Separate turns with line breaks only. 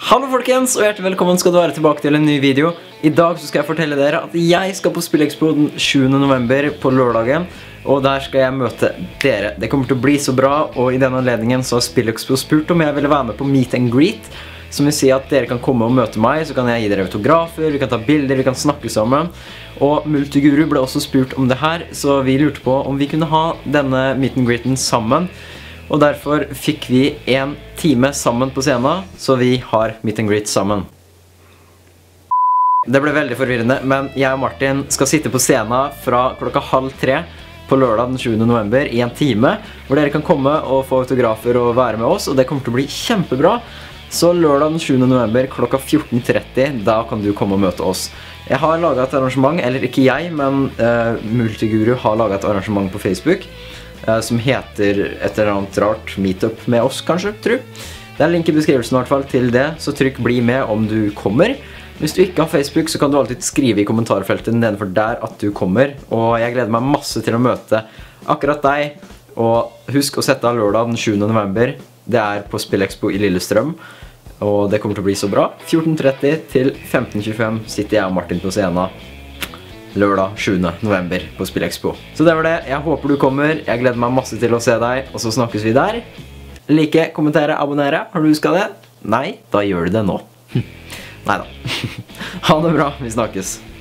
Hallo folkens, og hjertelig velkommen skal du være tilbake til en ny video. I dag så skal jeg fortelle dere at jeg skal på SpillExpo den 7. november på lørdagen. Og der skal jeg møte dere. Det kommer til å bli så bra, og i denne anledningen så har SpillExpo spurt om jeg ville være med på Meet and Greet. Som vil si at dere kan komme og møte meg, så kan jeg gi dere autografer, vi kan ta bilder, vi kan snakke sammen. Og Multiguru ble også spurt om det her, så vi lurte på om vi kunne ha denne Meet and Greeten sammen. Og derfor fikk vi en time sammen på scenen, så vi har Meet and Greet sammen. Det ble veldig forvirrende, men jeg og Martin skal sitte på scenen fra klokka 2:30 på lørdag den 7. november i en time, hvor dere kan komme og få autografer og være med oss, og det kommer til å bli kjempebra. Så lørdag den 7. november klokka 14:30, da kan du komme og møte oss. Jeg har laget et arrangement, eller ikke jeg, men Multiguru har laget et arrangement på Facebook, som heter et eller annet rart meetup med oss, kanskje, tror. Det er link i beskrivelsen i hvert fall til det, så trykk bli med om du kommer. Hvis du ikke har Facebook, så kan du alltid skrive i kommentarfeltet nedenfor der at du kommer, og jeg gleder meg masse til å møte akkurat deg. Og husk å sette av lørdag den 7. november, det er på SpillExpo i Lillestrøm, og det kommer til å bli så bra. 14:30 til 15:25 sitter jeg og Martin på scenen lørdag 7. november på SpillExpo. Så det var det, jeg håper du kommer, jeg gleder meg masse til å se deg, og så snakkes vi der. Like, kommentere, abonnere, har du husket det? Nei, da gjør du det nå. Neida. Ha det bra, vi snakkes.